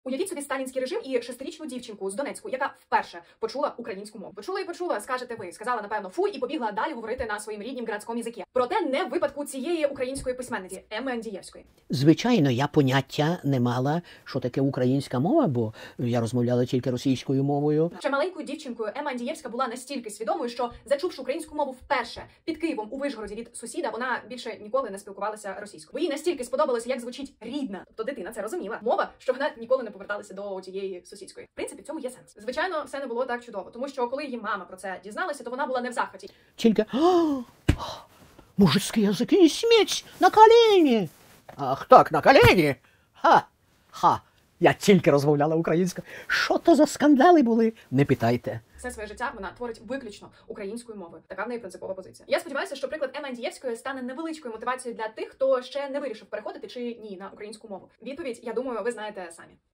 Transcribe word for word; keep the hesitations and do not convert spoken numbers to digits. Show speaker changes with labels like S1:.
S1: Уявіть собі сталінський режим і шестирічну дівчинку з Донецьку, яка вперше почула українську мову. Почула і почула, скажете ви. Сказала, напевно, фуй, і побігла далі говорити на своїм ріднім градському язикі. Проте не в випадку цієї української письменниці Еми Андієвської.
S2: Звичайно, я поняття не мала, що таке українська мова, бо я розмовляла тільки російською мовою.
S1: Ще маленькою дівчинкою Ема Андієвська була настільки свідомою, що, зачувши українську мову вперше під Києвом у Вишгороді від сусіда, вона більше ніколи не спілкувалася російською. Бо їй настільки сподобалося, як звучить рідна. Тобто дитина це розуміла. Мова, що вона ніколи не поверталася до тієї сусідської. В принципі, в цьому є сенс. Звичайно, все не було так чудово, тому що коли її мама про це дізналася, то вона була не в захваті.
S2: Тільки мужицький язик, не сметь, на коліні. Ах так, на коліні? Ха, ха. Я тільки розмовляла українською. Що то за скандали були? Не питайте.
S1: Все своє життя вона творить виключно українською мовою. Така в неї принципова позиція. Я сподіваюся, що приклад Еми Андієвської стане невеличкою мотивацією для тих, хто ще не вирішив переходити чи ні на українську мову. Відповідь, я думаю, ви знаєте самі.